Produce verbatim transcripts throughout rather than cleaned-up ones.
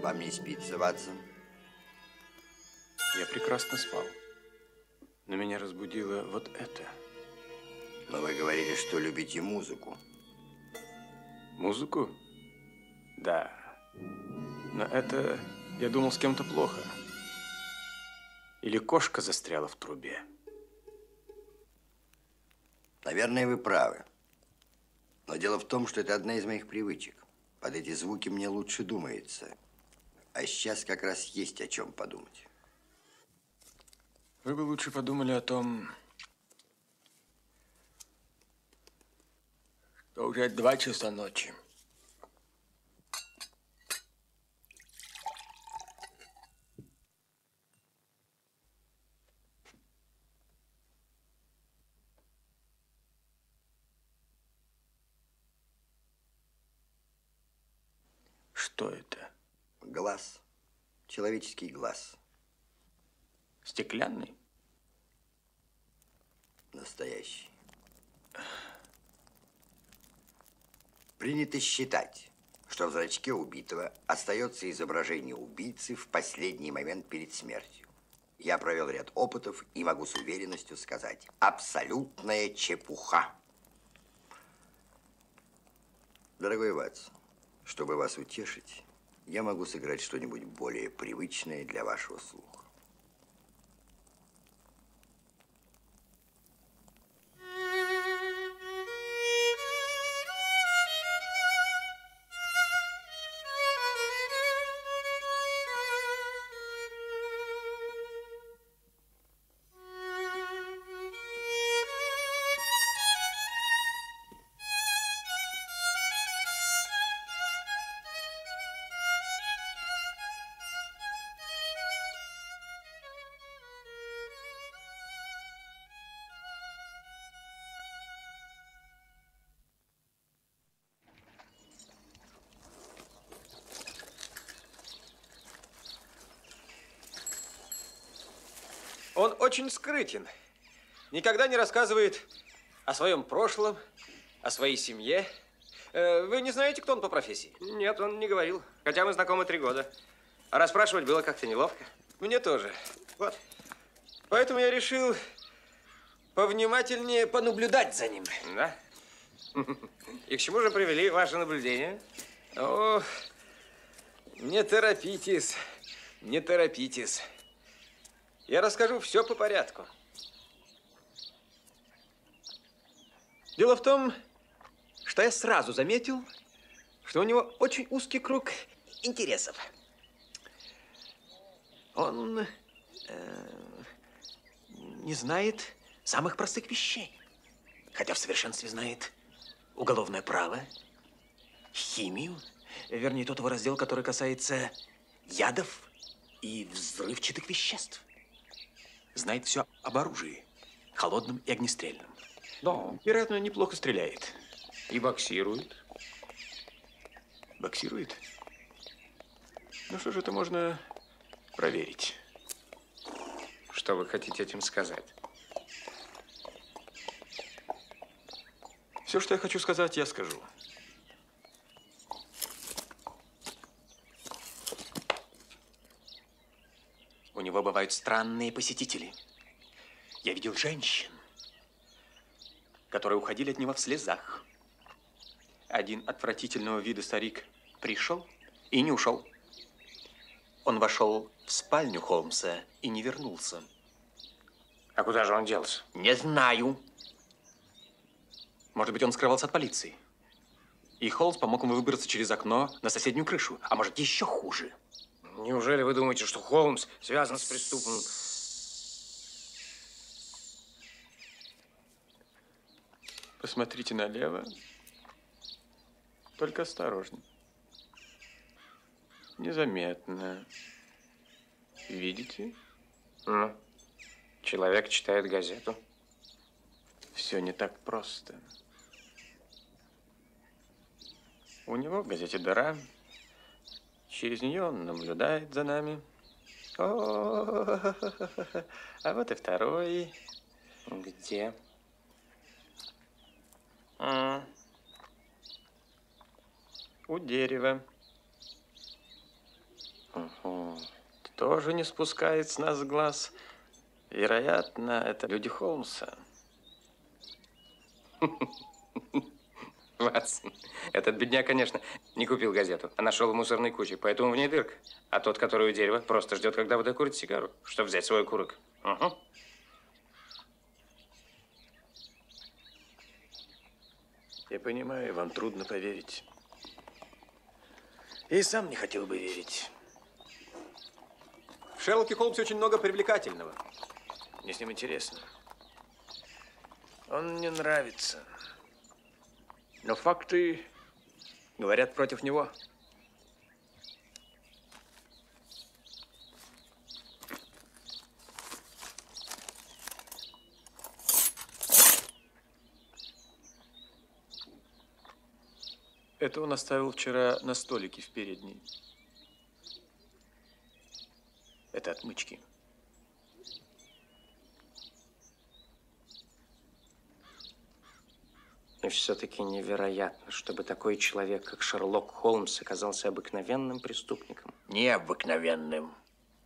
Вам не спится, Ватсон? Я прекрасно спал. Но меня разбудило вот это. Но вы говорили, что любите музыку. Музыку? Да. Но это, я думал, с кем-то плохо. Или кошка застряла в трубе. Наверное, вы правы. Но дело в том, что это одна из моих привычек. Под эти звуки мне лучше думается. А сейчас как раз есть о чем подумать. Вы бы лучше подумали о том, что уже два часа ночи. Что это? Глаз. Человеческий глаз. Стеклянный? Настоящий. Принято считать, что в зрачке убитого остается изображение убийцы в последний момент перед смертью. Я провел ряд опытов и могу с уверенностью сказать: абсолютная чепуха. Дорогой Ватсон, чтобы вас утешить, я могу сыграть что-нибудь более привычное для вашего слуха. Он очень скрытен. Никогда не рассказывает о своем прошлом, о своей семье. Вы не знаете, кто он по профессии? Нет, он не говорил. Хотя мы знакомы три года. А расспрашивать было как-то неловко. Мне тоже. Вот. Поэтому я решил повнимательнее понаблюдать за ним. Да? И к чему же привели ваши наблюдения? О, не торопитесь, не торопитесь. Я расскажу все по порядку. Дело в том, что я сразу заметил, что у него очень узкий круг интересов. Он э, не знает самых простых вещей, хотя в совершенстве знает уголовное право, химию, вернее, тот его раздел, который касается ядов и взрывчатых веществ. Знает все об оружии, холодном и огнестрельном. Да. Вероятно, неплохо стреляет. И боксирует. Боксирует? Ну что же, это можно проверить. Что вы хотите этим сказать? Все, что я хочу сказать, я скажу. У него бывают странные посетители. Я видел женщин, которые уходили от него в слезах. Один отвратительного вида старик пришел и не ушел. Он вошел в спальню Холмса и не вернулся. А куда же он делся? Не знаю. Может быть, он скрывался от полиции. И Холмс помог ему выбраться через окно на соседнюю крышу. А может, еще хуже. Неужели вы думаете, что Холмс связан с преступным? Посмотрите налево. Только осторожно. Незаметно. Видите? Ну, человек читает газету. Все не так просто. У него в газете дыра. Через нее он наблюдает за нами. О, а вот и второй. Где? А, у дерева. тоже не спускает с нас глаз. Вероятно, это люди Холмса. Ватсон, этот бедняк, конечно, не купил газету, а нашел в мусорной куче, поэтому в ней дырка. А тот, который у дерева, просто ждет, когда вы докурите сигару, чтобы взять свой окурок. Угу. Я понимаю, вам трудно поверить. Я и сам не хотел бы верить. В Шерлоке Холмсе очень много привлекательного. Мне с ним интересно. Он мне нравится. Но факты говорят против него. Это он оставил вчера на столике в передней. Это отмычки. И все-таки невероятно, чтобы такой человек, как Шерлок Холмс, оказался обыкновенным преступником. Необыкновенным.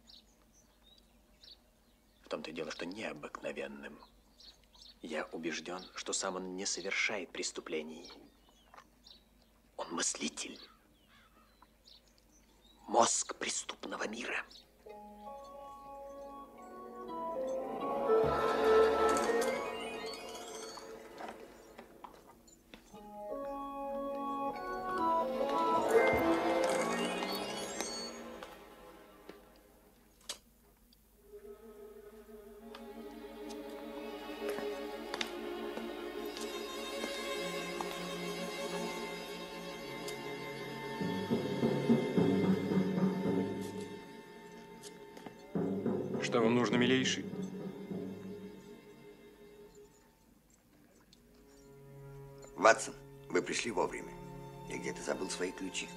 В том-то и дело, что необыкновенным. Я убежден, что сам он не совершает преступлений. Он мыслитель. Мозг преступного мира. Что вам нужно, милейший? Ватсон, вы пришли вовремя. Я где-то забыл свои ключи.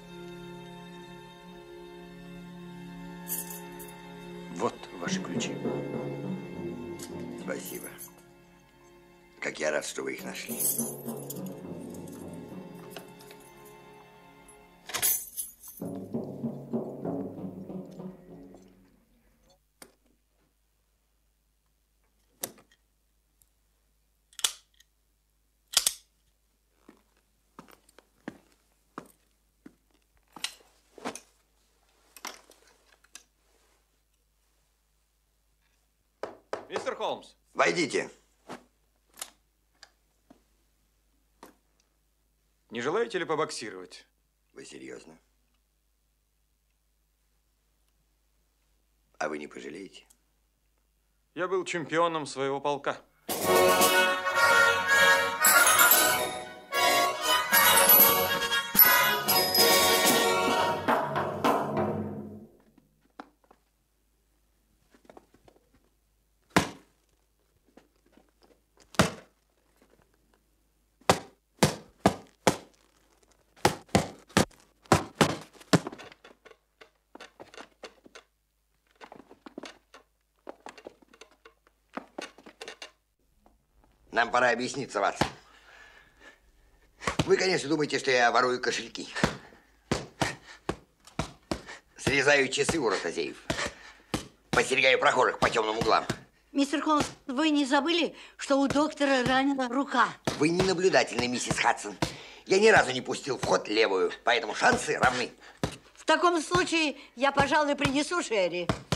Вот ваши ключи. Спасибо. Как я рад, что вы их нашли. Мистер Холмс. Войдите. Не желаете ли побоксировать? Вы серьезно? А вы не пожалеете? Я был чемпионом своего полка. Нам пора объясниться, Ватсон. Вы, конечно, думаете, что я ворую кошельки. Срезаю часы у ротозеев. Подстерегаю прохожих по темным углам. Мистер Холмс, вы не забыли, что у доктора ранена рука? Вы не наблюдательны, миссис Хадсон. Я ни разу не пустил в ход левую, поэтому шансы равны. В таком случае я, пожалуй, принесу Шерри.